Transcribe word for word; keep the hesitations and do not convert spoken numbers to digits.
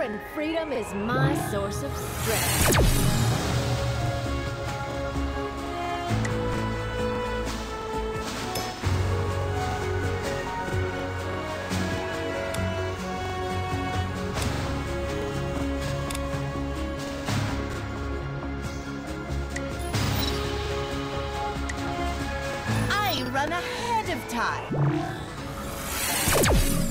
and freedom is my source of strength. I run ahead of time.